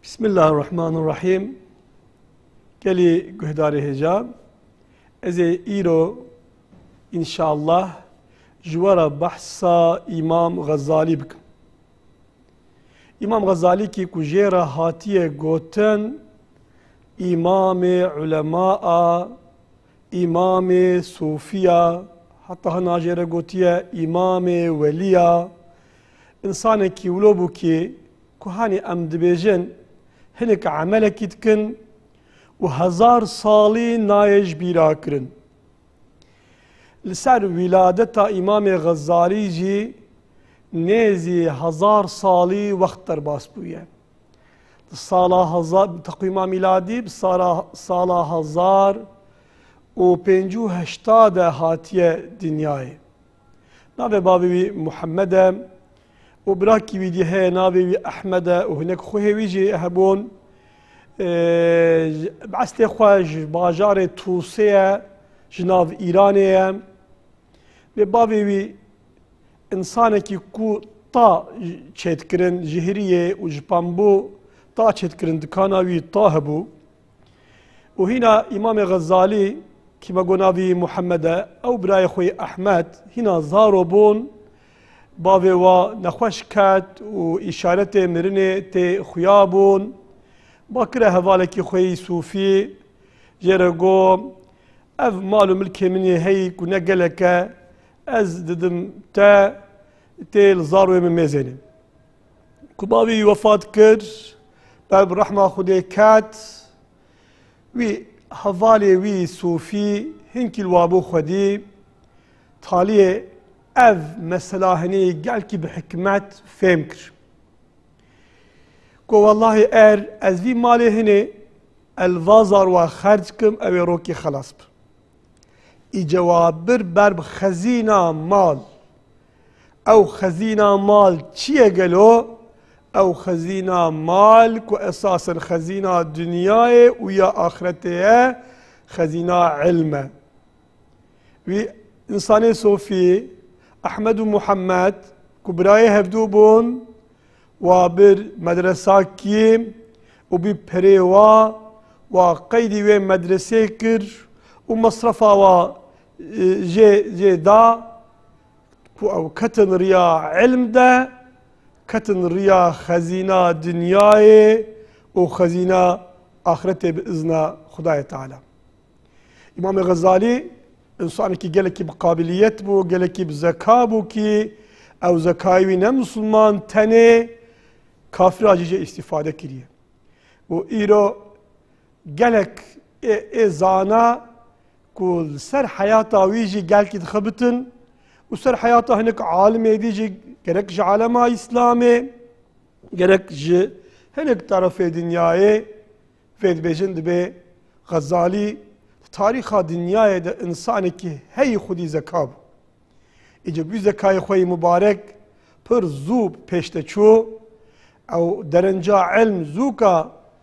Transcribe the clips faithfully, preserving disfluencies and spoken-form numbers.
Bismillahirrahmanirrahim. Geli guhdarê hêja. Ez ê îro inşallah ji were behsa İmam Ghezalî bikim. İmam Ghezalî ki ku jê re hatiye gotin İmamê ulemaa, İmamê Sufiya, hatta hina jê re gotiye İmamê Weliya, insanekî wilo bû ki ku hanî em dibêjin hinek emelekî dikin û hezar salî nayê ji bîra kirin. Li ser wîladeta İmamê Ghezalî jî nêzî hezar salî wext derbas bûye. Di sala hezar teqwîma mîladî bi sala sala hezar û pêncû heşta de hatiye dinyayê. Navê bavê wî Muhammed e û birakî wî dî heye navê wî Ehmed e û hinek xuhê wî jî hebûn. Estê xwe ji bajarê Tûsê ye ji nav Îranê ye. Vê bavê wî insanekî ku ta çêtkirin ji Hiriyê û ji Pambû ta çêtkirin dikana wî ta hebû. û hîna İmamê Ghezalî ki me got navê Muhammed e ew birayê xwe yê Ehmed hîna zaro bûn. Bavê wa nexweş ket û îşaretê mirinê tê xuya bûn. Bakire hevalekî xwe yî Sûfî jê re got ev mal û milkê min ê heyî ku ne gelek e ez didim te tê li zaroyê min mêzênê. Ku bavê wî wefat kir ber bi rehma Xwedê ket wî hevalê wî Sûfî hinkî li wabû Xwedî taliyê ev mesela hinê gelkî bi hikmet fêm kir. Ku wallahi er ez vî malê hinê elvazar wa xerc kim ew ê rokî xelas bi. Îcewa bir ber bi xezîna mal. Ew xezîna mal çi ye gelo? Ew xezîna mal ku esasen xezîna dunyayê û ya axiretê ye, xezîna ilm e. Wî insanê Sûfî Ehmed û Muhammed ku birayê hevdû bûn wa bir medresakî û bir perê wa wa qeydî wê medresê kir û mesrefa wa jê jê da ku ew ketin riya ilm de ketin riya xezîna dunyayê û xezîna axiretê bi izna Xudayê Teala. İmamê Ghezalî insanekî gelekî bi qabiliyet bû, gelekî bi zeka bû ki ew zekayê wî ne Müslüman tenê kafira jî jê îstîfade kiriye. û îro gelek ê zana ku li ser heyata wî jî gelkî dixebitin û ser heyata hinek alimê dî jî gerek ji alema İslamê gerek ji hinek tarafê dinyayê vê dibêjin dibe Ghezalî tarîxa dinyayê de insanekî heyî xwedî zeka bû. Îce wî zekayê xwe yî mübarek pir zû pêş te çû ew derenca ilm zûka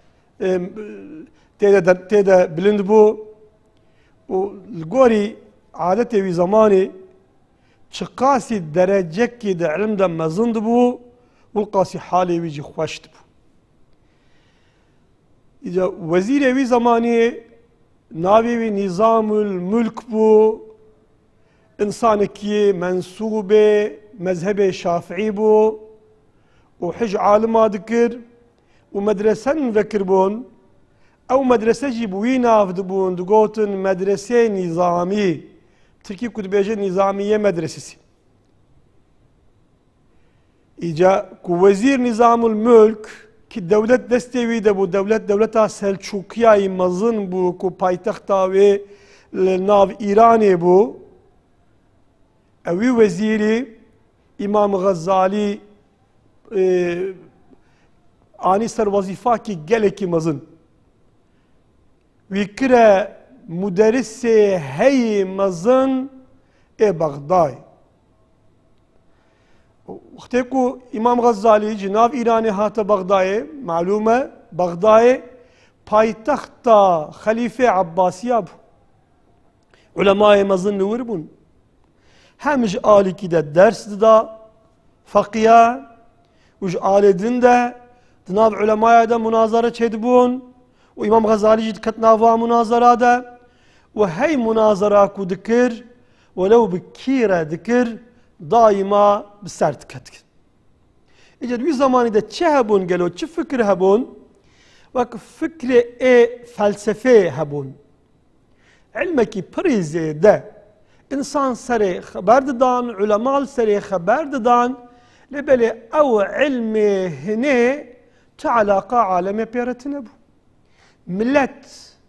tê de bilind bû û li gorî adetê wî zamanê çi qasî derecekî de ilm de mezin dibû û qasî halê wî jî xweş dibû. Îce wezîrê wî zamanê navê wî Nîzamul Mulk bû, insanekî mensûbê mezhebê Şafiî bû û hij alima dikir û medresen vekirbûn. Ew medrese jî bi wî nav dibûn digotin medresê Nîzamî. Tirkî ku dibêje Nîzamiye medresesî. Îca ku wezîr Nîzamul Mulk ki dewlet destê wî de bû, dewlet dewleta Selçukiyayê mezin bû ku paytexta wê li nav Îranê bû. Ew wî wezîrî İmam Ghezalî anî ser wezîfakî gelekî mezin. Wî kire muderrisê heyî mezin ê Bexdayê. Wextê ku İmam Ghezalî ji nav Îranê hate Bexdayê, malûm e Bexdayê paytexta Xelîfê Abbasiya bû. Ulemayê mezin li wir bûn. Hem ji alîkî de ders dida feqiya û ji alê din de دناف علماء دا مناظرة تشدبون وإمام غزالي جد كتنافا مناظرة دا وهي مناظرة كو ذكر ولو بكيرة ذكر دائما بسرد كتك إجد وي زماني دا چه هبون قالوا چه فكر هبون وك فكر اي فلسفه هبون علمكي بريزي ده انسان سري خبر دان علماء سري خبر دان لبلي او علمي هنا تعلاقة عالمي بيرتنا بو ملت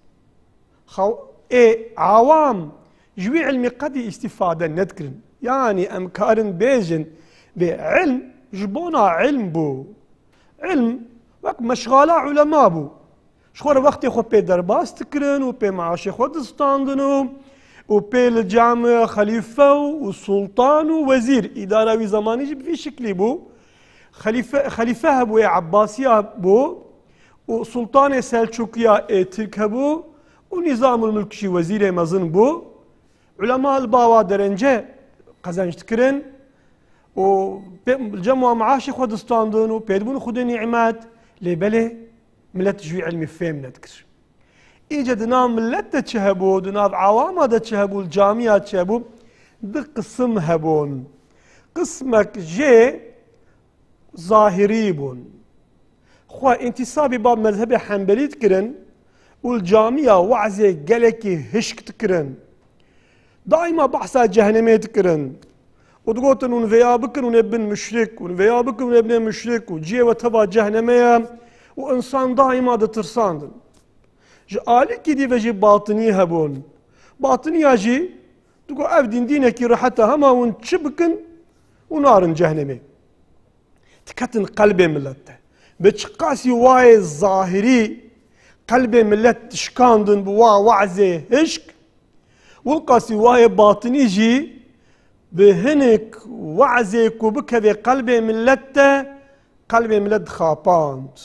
خو اي عوام جوي علمي قد استفادة نذكرن يعني امكارن بيجن بعلم جبونا علم بو علم وك مشغالة علماء بو شخور وقتی خو پی درباس تکرن و پی معاش خود دستاندن و پی الجامع خلیفه و سلطان و وزیر اداره وی زمانی جب في شکلی بو خلیفه خلیفه هبو عباسیه بو و سلطان سلجوقیه ترک هبو و نظام الملکشی وزیر مزن بو علماء الباوا درنجه قزنج تکرن و الجامع معاش خود دستاندن و پی دبون خود نعمت لبله ملت جوي علمي فهم نذكر إيجا دنا ملت تشهبو دنا عوامة تشهبو الجامعة تشهبو دي قسم هبون قسمك جي ظاهري بون خوا انتصابي باب مذهب حنبلي تكرن والجامعة وعزي قلكي هشك تكرن دائما بحثا جهنمي تكرن وتقولن ونفيا بكر ونبن مشرك ونفيا بكر ونبن مشرك وجي وتبا جهنمية وإنسان دائما دا ترساندن جي آلي كي دي فجي باطني هبون باطني جي تقول اف دين دينك راحتها هما ونشبكن ونارن جهنمي تكتن قلبي ملته بتشقاسي واي الظاهري قلبي ملت تشكاندن بوا وعزي هشك والقاسي واي باطني جي بهنك وعزيك وبكذي قلبي ملته قلبي ملت خاباند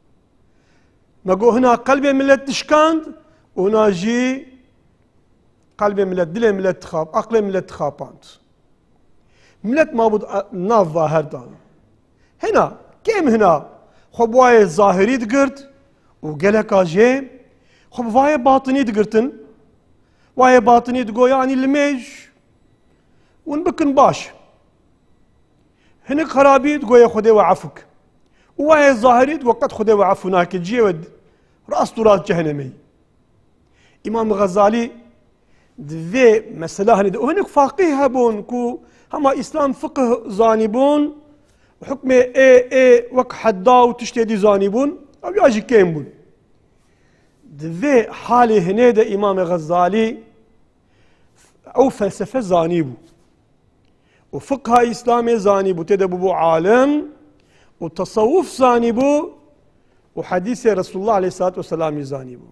نقول هنا قلبي ملت تشكاند وهنا جي قلبي ملت دلي ملت خاب عقلي ملت خاباند ملت ما بود ناف ظاهر دان هنا كيم هنا خب واي ظاهري دقرت وقالك جي خب واي باطني دقرتن واي باطني تقول يعني الميج ونبكن باش هناك خرابي تقول يا خدي وعفك وواي ظاهري وقت خدي وعفو هناك تجي ود راس راس جهنمي امام غزالي ذي مسألة هني وهناك فقيه هبون كو هما اسلام فقه زانبون وحكم اي اي وك حدا وتشتدي زانبون او ياجي كيمبون ذي حالي هنا ده امام غزالي او فلسفه زانبو وفقه اسلامي زانبو تدبو عالم وتصوف زانبو وحديث رسول الله عليه الصلاة والسلام زانبو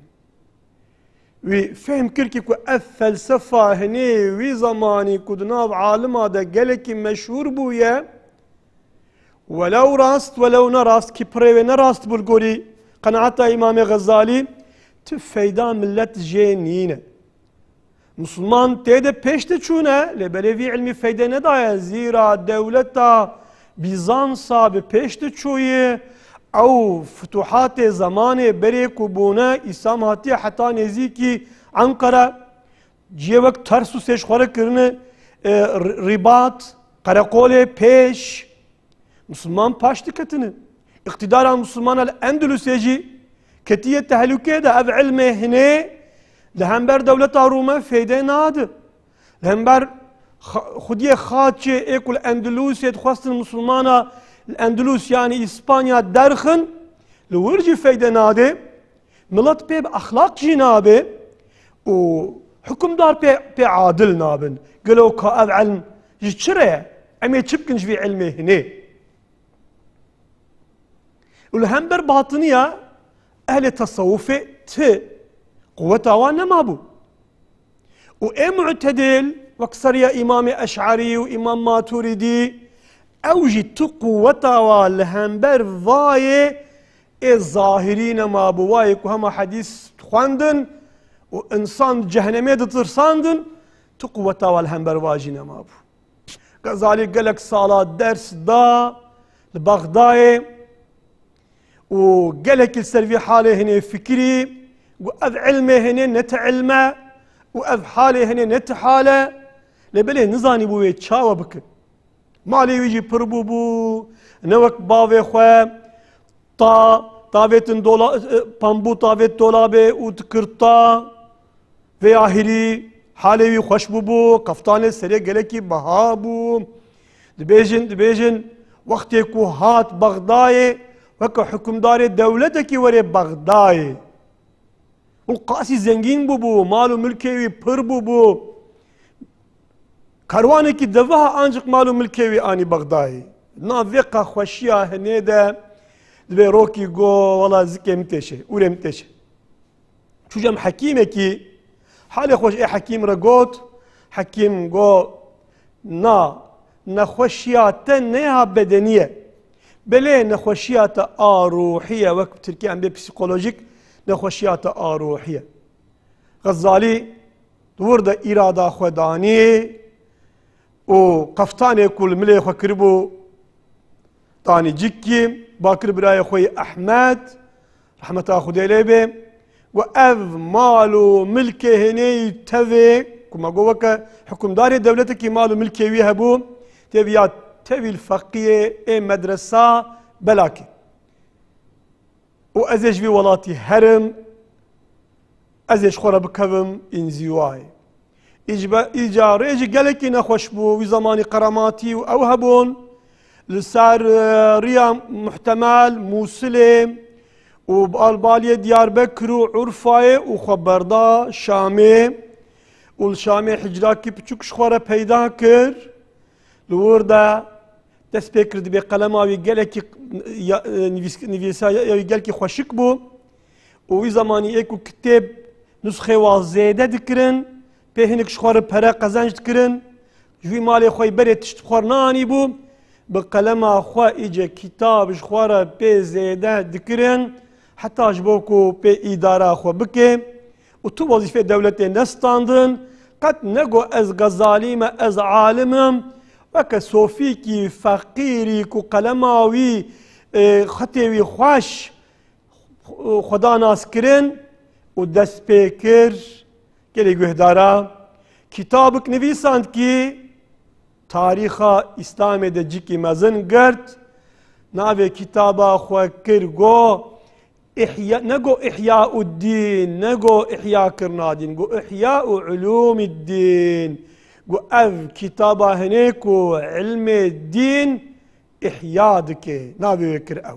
وفهم كركي كو الفلسفة هني وي زماني كدناب عالم هذا قالك مشهور بويا ولو راست ولو نراست كي بريوي نراست بالقولي قناعة إمام غزالي تفيدان ملت جينينة مسلمان تيدا بيشت چونه لبلوي علمي فايدة ندايا زيرا دولتا بيزانسا بپشت چويه او فتوحات زمان بريك وبونا اسلام هاتي حتى نزيكي انقرة جي وقت ترسو سيش خوره کرنه رباط قرقوله پیش مسلمان پاش دكتنه اقتدار مسلمان الاندلس يجي كتية تهلكه ده اف علمه هنا لهمبر دولة روما فايدة ناد لهمبر خودية خاتشة ايكو الاندلس يتخواست المسلمانة الاندلس يعني اسبانيا درخن لورجي فايدة نادي ملت بي باخلاق جنابه وحكم دار بي, بي عادل نابن قالوا كاف علم جتشري عمي تشبكنش في علمه هنا والهمبر باطنية اهل التصوف ت قوة وانا مابو واي معتدل واكثر يا امام اشعري وامام ماتريدي اوجي تقوة والهمبر فاي الظاهرين ما بواي كهما حديث خواندن وانسان جهنمي ترساندن تقوة والهمبر واجينا ما بو غزالي قالك صلاة درس دا لبغداي وقالك السلفي حاله هنا فكري وأذ علمه هنا نت علمه وأذ حاله هنا نت حاله لبله نزاني بوي تشاوى بك مالي يجي بربو بو نوك باوي خوا طا طاويتن دولا بامبو طاويت دولابي وتكرتا في آخري حالي خوش بو قفتان سري قالكي بهابو دبيجن دبيجن وقتی کو هات بغدای وکا حکمدار دولتکی وری بغدای و قاسی زنگین بو بو مال و ملکوی پر بو بو کاروانی کی دوها آنجق مال و ملکوی آنی بغدای نافقا خوشیا هنیده دبی روکی گو والا زکی متشه اوره متشه چوجم حکیمه کی حال خوش ای حکیم را گوت حکیم گو نا نخوشيات نها بدنية بلي نخوشيات آروحية وقت تركي عم بسيكولوجيك نخوشيات آروحية غزالي ورد إرادة خداني وقفتاني كل ملي خو كربو طاني جيكي باكر براي خوي أحمد رحمة الله خدي ليبي وأذ مالو ملكي هني تذي كما قوك حكم داري دولتك مالو ملكي ويهبو تبيات تبي الفقيه اي مدرسة بلاكي وازيج في ولاتي هرم ازيج خورا بكبم انزيواي اجبا اجا ريجي قالكي نخوش بو في زماني قراماتي واوهبون لسار ريا محتمل موصلي وبالباليه ديار بكر وعرفاي وخبردا شامي والشامي حجراكي بتشوك شخورا بيدا كر لوردا دست پێ کرد بێ قەلەماوی گەلێکی نویسایەوی گەلکی خۆشک بوو و وی زمانی ئێک و کتێب نوسخێوا زێدە دکردن پێ هینێک شخوارە پەرە قەزەنج دکردن ژووی ماڵێ خۆی بەرێ تشت خۆر نانی بوو بە قەلەما خوا ئیجە کتاب شخوارە پێ زێدە دکردن حتاش بۆ و پێ ئیدارا خۆ بکێ و تو وەزیفەی دەولەتێ نەستاندن قەت نەگۆ ئەز غەزالیمە ئەز عالمم وەکە سۆفیکی فەقیریک و قەلەماوی خەتێوی خوۆش خۆدا ناسکردن و دەست پێ کرد گەلێ گوێدارە کتابک نویساند کی تاریخا ئیسلامێ دە جیکی مەزن گرت ناوێ کتابا خۆ کرد گۆ نەگۆ ئیحیاء الدین نەگۆ ئیحیاکردنا دین گۆ ئیحیاء علومی الدین گو اف کتابا هنیک و علم دین احیا دکه ناوی وکر او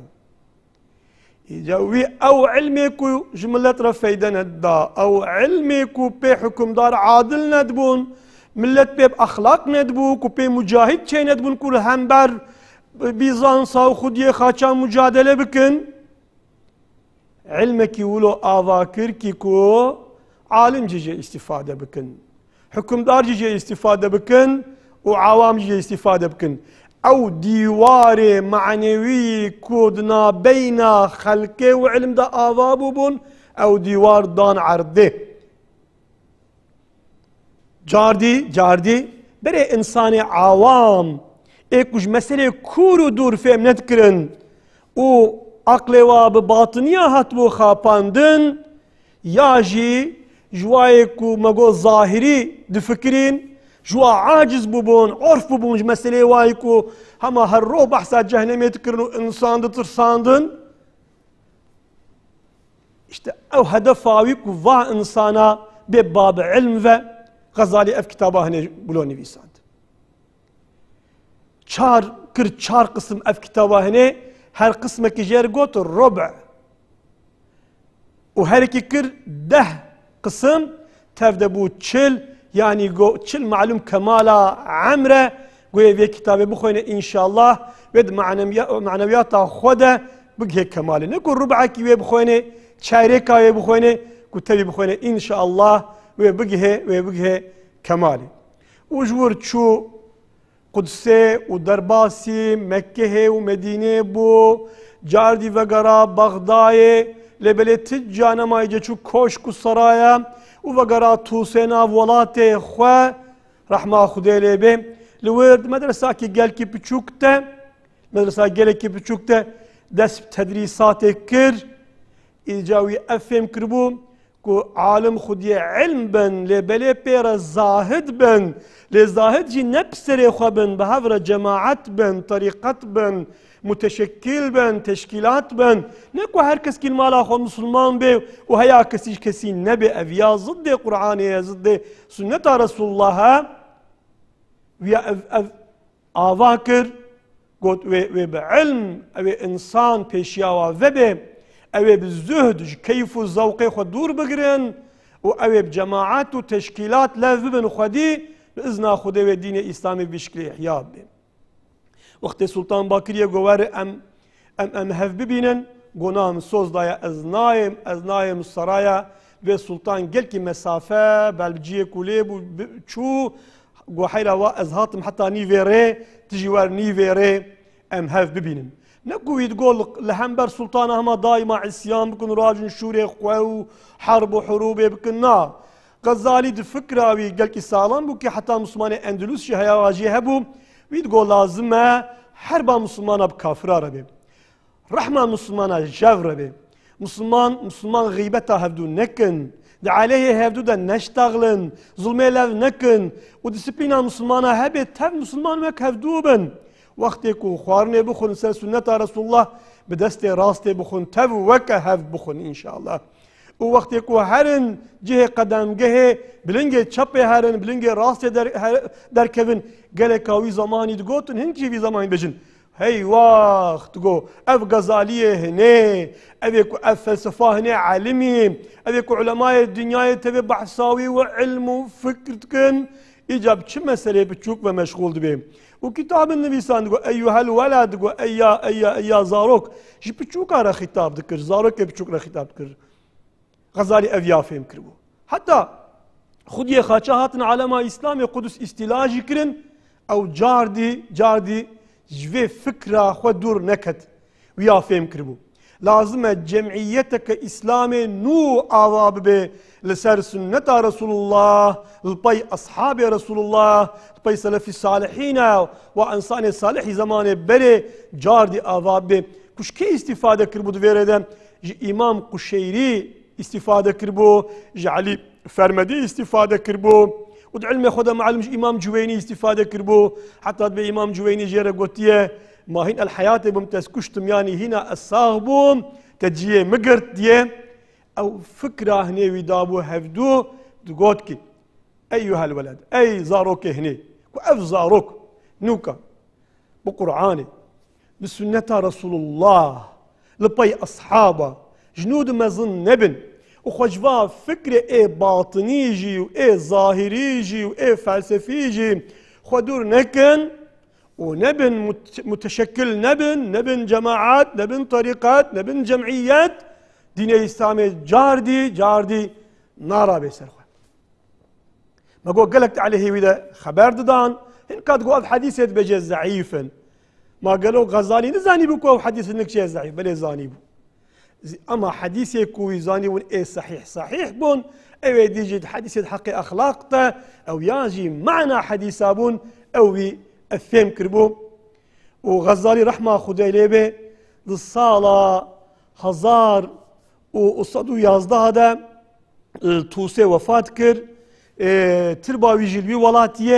جوی او علمی کو جملت را فیده ندا او علمی کو پی حکمدار عادل ندبون ملت پی اخلاق ندبو کو پی مجاهد چه ندبون کل هم بر بیزانسا و خودی خاچا مجادله بکن علمکی ولو آواکر کی کو عالم جیجه استفاده بکن حكمدار جي استفادة بكن وعوام جي استفادة بكن او ديوار معنوي كودنا بين خلقه وعلم دا آذابو بون او ديوار دان عرضه جاردي جاردي بري انسان عوام ايكوش مسألة كورو دور فهم ندكرن و عقل واب باطنية هاتبو خاپاندن ياجي جوايك ومقول ظاهري دفكرين جوا عاجز ببون عرف ببون مسألة وايكو هما هالروح بحثا جهنم يتكرنو انسان ترساندن اشتا او هدف وايكو فا انسانا بباب علم و غزالي اف كتابه هنا بلوني بيساند چار كر چار قسم اف كتابه هنا هر قسم كجير قوت الربع وهركي كر ده قسم تفده بو چل يعني جو چل معلوم كمالا عمره قوي في كتابه بخوينه ان شاء الله ود معنويات خوده بقى كماله نقول ربعك وي بخوينه شارك وي بخوينه كتابي بخوينه ان شاء الله وي بقى وي بقى كماله وجور شو قدسه ودرباسي مكه ومدينه بو جاردي وغرا بغداد لبلت جانا ما يجوا كوشك السرايا وفقرا توسينا ولاتي خوا رحمة خدي لبي لورد مدرسة كي قال كي بتشوكته مدرسة قال كي بتشوكته دەست تەدریساتێک کرد ئیجاوی ئەفێم کردبوو کو عالم خودیە علم بن لێ بەلێ پێرە زاهد بن لێ زاهدجی نەپسەرێ خوا بن بە هەورە جەماعەت بن طریقەت بن متشکل بن تشکیلات بن نەکو هەر کەسکی ماڵا خۆ مسلمان بێ و هەیە کەسیش کەسی نەبێ ئەڤیا زدێ قورعانەیە زدێ سنەتا رەسوڵ اللهە ویا ئاوا کرد گوت وێ بە علم ئەوێ ئینسان پێشیاوە vebê ئەوێ بزهد ji keyf û zewqê xwe dûr bigirin û ew bi cemaat û teşkîlat lev bibin xwedî bi izna Xwedê wê dînê îslamî bi şeklê ihya bê. Wextê Sultan Bakiriye got were em em em hev bibînin got na min soz daye ez nayêm ez nayêm seraya vê Sultan gelkî mesafe belciyê ku lê bû çû got heyra wa ez hatim heta nîvê rê tu jî wer nîvê rê em hev bibînin. نەگویت گۆڵ لە هەمبەر سوڵتانە هەما دایما عیسیان بکن و ڕاجن شوورێ خوێ و حەرب و حروبێ بکن نا غەزالی دفکراوی گەلکی ساڵان بوو کە حتا مسلمانی ئەندلوسشی هەیەواژی هەبوو ویت گۆ لازمە هەر با مسلمانە بکافرارە بێ ڕەحمان مسلمانە ژەڤرە بێ مسلمان مسلمان غیبەتا هەفتوو نەکن د عەلەیهێ هەفتوو دە نەشتەغڵن زوڵمێ لەو نەکن و دیسپلینا مسلمانە هەبێت تەv مسلمان وەک هەفتوو بن وەختێک و خواردنێ بخۆن سەر سنەتا رەسوڵ الله bi destê rastê bixwin tev weke hev bixwin înşallah û wextê ku herin cihê qedemgehê bilingê çapê herin bilingê rastê derkevin geleka wî zamanî digotin hin jî vî zamanî bêjin hey waxt got ev Gezaliyê hinê evê ku ev felsefa hinê elimî evê ku ulemayê dinyayê tevê behsa wî û ilm û fikr dikin îca bi çi meselê biçûk ve meşğûl dibe و کتابên nivîsan digot eyyuhel weled digot eyya eyya eyya zarok ji piçûka re xîtab dikir zarokê piçûk re xîtab dikir Xezalî ev ya fêm kiribû heta xudiyê xaça hatin alema îslamê Qudus îstîla jî kirin ew cardî cardî ji vê fikra xwe dûr neket wî ya fêm kiribû lazim e cemîyeteke îslamê nû ava bibe li ser sunneta Resulullah li pey ashabê Resulullah li pey selefî salihîne û ensanê salihî zamanê berê cardî ava bibe kuşkê îstîfade kiribû di vê re de ji İmam Quşeyrî îstîfade kiribû ji Elî Fermedî îstîfade kiribû û di ilmê xwe de meelûm ji İmam Cüweynî îstîfade kiribû heta divê İmam Cüweynî jê re gotiye ma hîn el heyatê bûm tez kuştim yanî hîna ez sağ bûm te ciyê migirt diye ew fikra hinê wî dabû hevdû digot ki eyyuhel weled ey zarokê hinê ku ev zarok nûka bi Qur'anê bi sunneta Resulullah li pey ashaba ji nû di mezin nebin û xwe ji va fikrê ê batînî jî û ê zahîrî jî û ê felsefî jî xwe dûr nekin û nebin muteşekkil nebin nebin cemaat nebin tariqat nebin cemîyet dînê îslamê cardî cardî narabe ser xwe me got gelek te elehî wî de xeber didan hin kat got ev hedîsê dibêje zeîfin ma gelo Xezalî nizanî bû ku ew hedîsê nikçe zeîf belê zanî bû ama hedîsê ku wî zanî bûn ê sehîh sehîh bûn ew ê dî jî hedîsê heqê exlaq te ew yan jî meዕna hedîsa bûn ew wî ev fêm kiribû û Xezalî rehma Xwedê lê bê di sala hezar û sed û yazdeha de Tûsê wefat kir tirba wî jî li wî welatiyê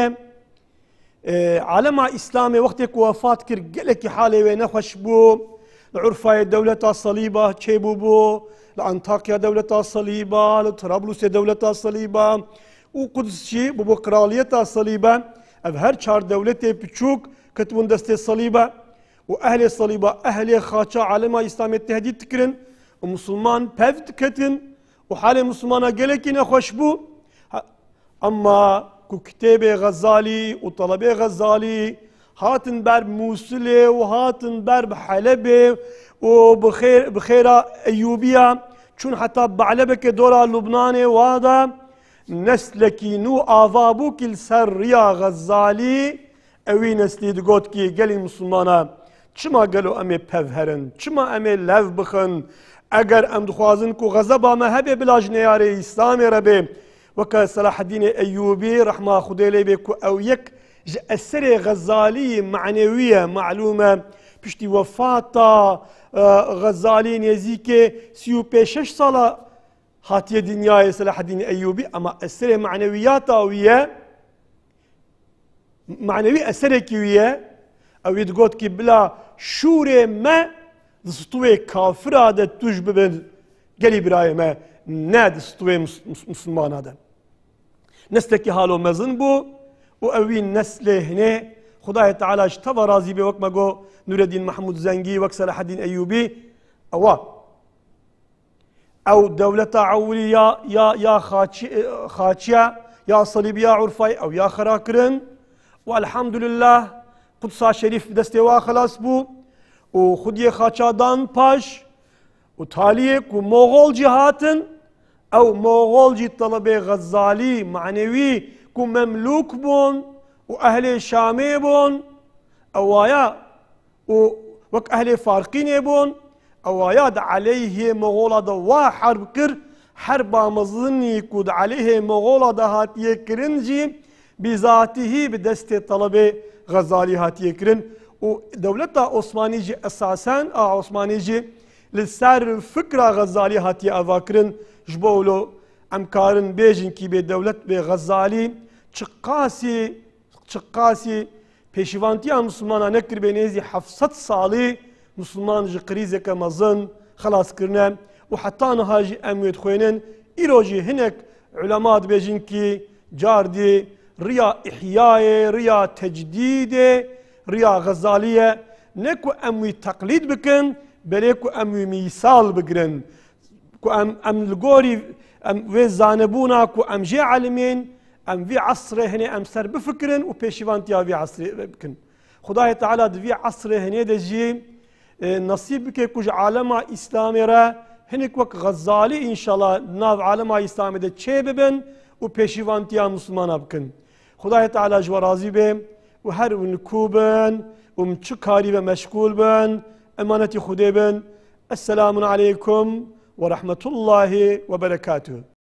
alema İslamê wextê ku wefat kir gelekî halê wê nexweş bû li Urfayê dewleta Salîba çêbû bû li Antakya dewleta Salîba li Trablusê dewleta Salîba û Qudus jî bû bo kraliyeta Salîba ev her çar dewletê piçûk ketibûn destê Salîba û ehlê Salîba ehlê xaça alema İslamê tehdît dikirin û Musulman pev diketin û halê Musulmana gelekî nexweş bû ama ku kitêbê Xezalî û telebê Xezalî hatin ber Musilê û hatin ber bi Helebê û bi xêra Eyyûbiya çûn heta Be'lebekê dora Lubnanê wa da neslekî nû ava bû ki li ser riya Xezalî ew wî neslî digot ki gelî Musulmana çima gelo em ê pev herin çima em ê lev bixin eger em dixwazin ku xezeba me hebe bila ji neyarê İslamê re bê weke Selaheddînê Eyyûbî rehma Xwedê lê bê ku ew yek ji eserê Xezalî meعنewî ye meعlûm e پشتی وفاتا غزالی نزیک سی و پێشەش ساڵە هاتیە دنیای سەلاح الدین ئەیوبی ئەمە ئەسەرێ معنەویاتە ویە معنەوی ئەسەرێکی ویە ئەوی دگوتکی بلا شوورێ مە دستوێ کافرا دە توش ببن گەلی برایە مە نە دستوێ مسلمانە دە نەستێکی هاڵۆ مەزن بوو و ئەوی نەسلێ هەنێ خدای تعالیش تەوە رازی بێ وەک مەگۆ نورەدین محمود زەنگی وەک سەلاح الدین ئەیوبی ئەوە ئەو دەولەتە عەولی یا یا یا خاچیە یا سەلیب یا عورفای ئەو یا خەراکردن و الحەمدولله قودسا شەریف دەستێ وا خەلاس بوو و خودیە خاچادان پاش و تالیەک و مۆغۆڵجی هاتن ئەو مۆغۆڵجی تەڵەبێ غەزالی معنەوی و مەملوک بوون و ئەهلێ شامێ بوون ئەوایە و وەک ئەهلێ فارقینێ بوون ئەوایە دە عەلەیهێ مۆغۆڵە دە وا حەرب کرد هەر بامەزنی کو دە عەلەیهێ مۆغۆڵە دە هاتیە کرنجی بیزاتیهی بە دەستێ تەڵەبێ غەزالی هاتیە کرن و دەولەتە عوسمانیجی ئەساسەن ئا عوسمانیجی لەسەر فکرا غەزالی هاتیە ئاواکردن ji bo wilo em karin bêjin kî bê dewlet bê Xezalî çi qasî çi qasî pêşivantiya Müslûmanan nekir bê nêzî heft salî Müslûman ji qrîzeke mezin xelaskirine û heta niha jî em wê dixwênin îro jî hinek ulema dibêjin kî cardî riya îhyayê riya tecdîdê riya Xezalî ne ku em wî teqlîd bikin belê ku em wî mîsal bigirin ku em em li gorî em vê zanebûna ku em jê elimên em vî esrê hinê em ser bifikirin û pêşîvantiya vî esrê bikin. Xudayê Teala di vî esrê hinê de jî nasîb bike ku ji alema İslamê re hinek wek Xezalî înşallah nav alema İslamê de çê bibin û pêşîvantiya Müslûmana bikin. Xudayê Teala ji we razî bê û her nikû bin û min çi karî ve meşgûl bin emanetî Xudê bin. Esselamun aleykum ورحمة الله وبركاته.